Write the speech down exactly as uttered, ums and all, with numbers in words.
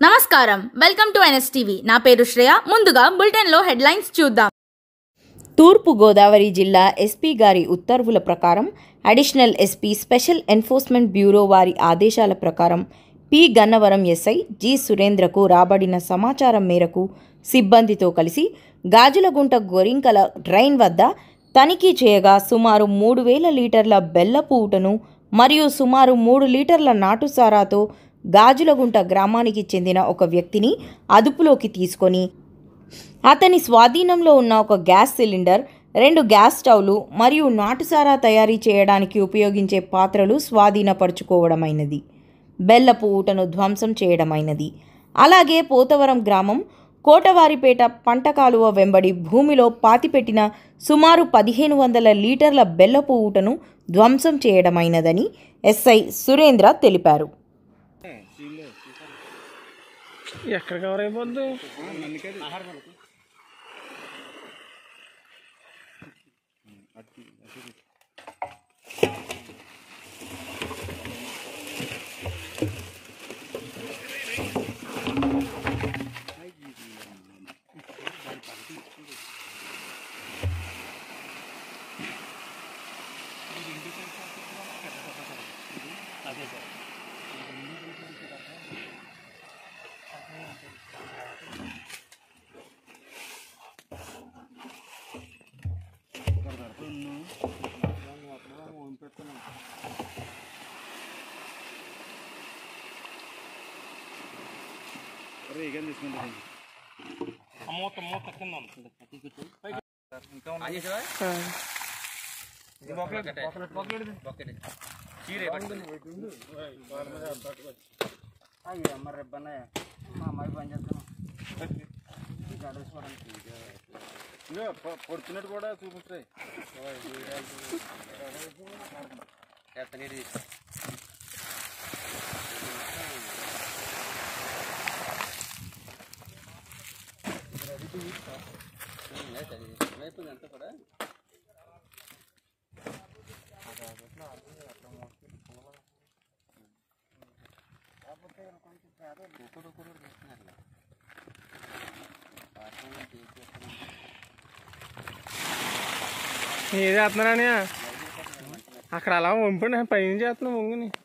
నమస్కారం, welcome to NSTV. నా పేరు శ్రేయ. ముందుగా బులెటిన్లో హెడ్లైన్స్ చూద్దాం. తూర్పు గోదావరి జిల్లా ఎస్పీ గారి ఉత్తర్వుల ప్రకారం additional SP special enforcement bureau వారి ఆదేశాల ప్రకారం పి గన్నవరం ఎస్ఐ జి సురేంద్రకు రాబడిన సమాచారం మేరకు సిబ్బందితో కలిసి గాజులగుంట గోరింకల డ్రైన్ వద్ద తనిఖీ చేయగా సుమారు మూడు వేల లీటర్ల బెల్లపు ఊటను మరియు సుమారు మూడు లీటర్ల నాటుసారాతో గాజులగుంట గ్రామానికి చెందిన ఒక వ్యక్తిని అదుపులోకి తీసుకొని అతని స్వాధీనంలో ఉన్న ఒక గ్యాస్ సిలిండర్, రెండు గ్యాస్ స్టవ్లు మరియు నాటుసారా తయారీ చేయడానికి ఉపయోగించే పాత్రలు స్వాధీనపరుచుకోవడమైనది. బెల్లపు ఊటను ధ్వంసం చేయడమైనది. అలాగే పోతవరం గ్రామం కోటవారిపేట పంట కాలువ వెంబడి భూమిలో పాతిపెట్టిన సుమారు పదిహేను వందల లీటర్ల బెల్లపు ఊటను ధ్వంసం చేయడమైనదని ఎస్ఐ సురేంద్ర తెలిపారు. ఎక్కడ కవర్ అయిపోద్ది? అదే సార్ మూత మూత కింద మరి ఇబ్బంది మా అమ్మాయి పని చేస్తాను పొడుచున్నట్టు కూడా చూపిస్తాయి. అంతా కూడా ఏది చేస్తున్నారని అక్కడ అలా వంపండి, పైన చేస్తున్నాం వంగుని.